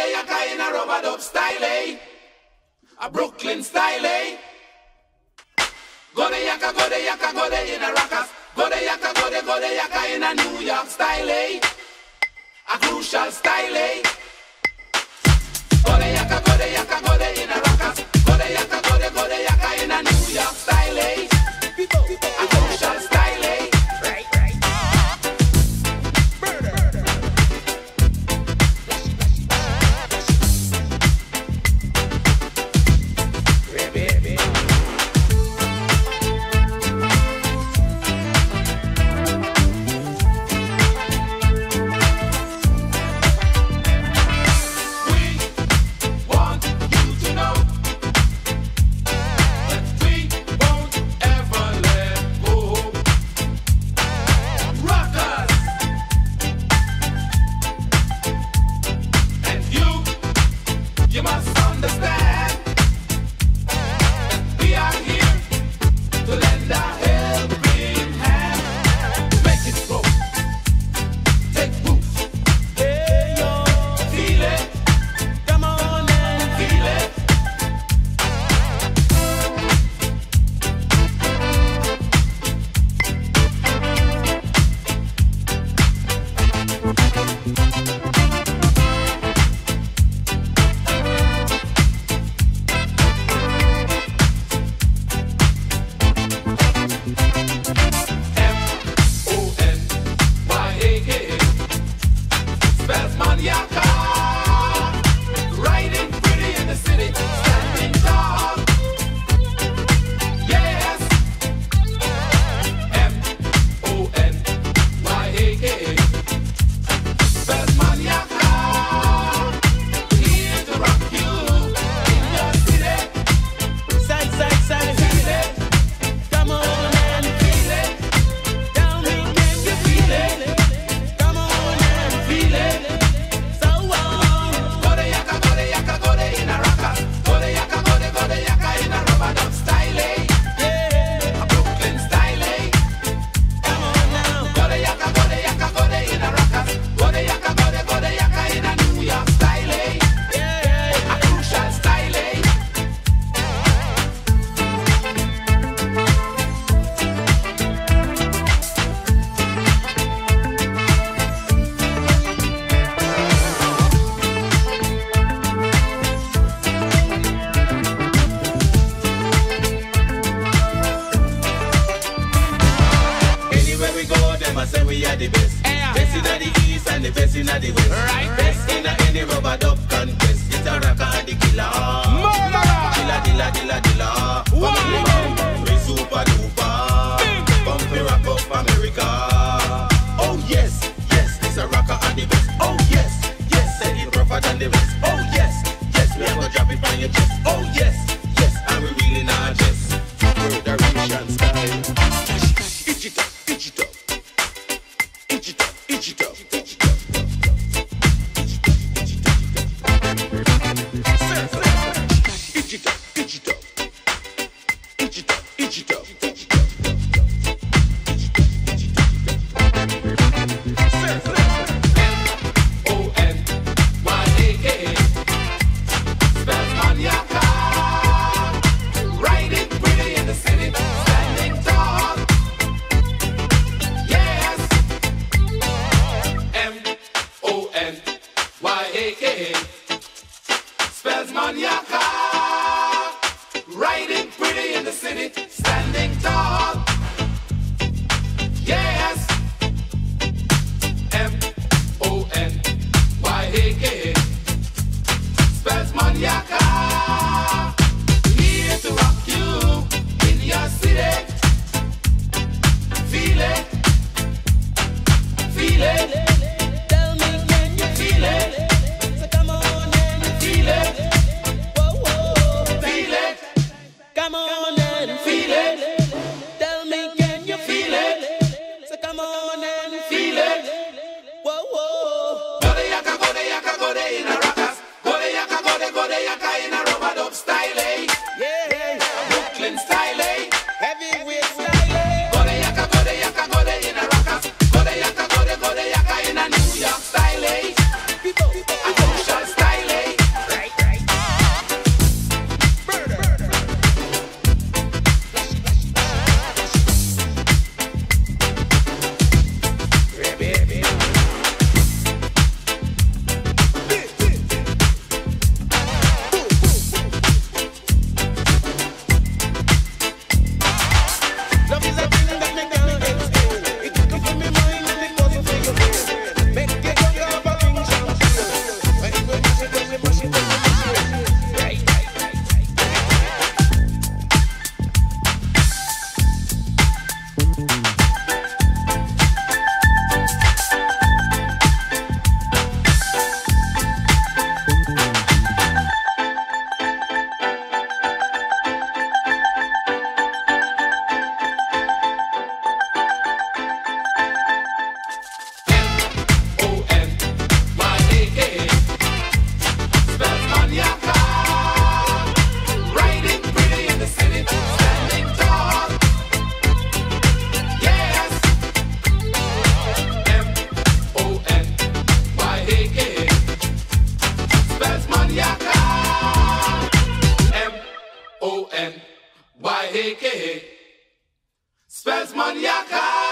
yaka in a rubber dub style, eh? A Brooklyn style, eh? Go the yaka, go the yaka, go the in a rockers. Go the yaka in a New York style, eh? A crucial style, eh? Go the yaka, go the yaka, go the in a rockers. Go the yaka in a New York style, eh? A crucial style, eh? Tell me, can you feel it? So come on. Spells Maniaca.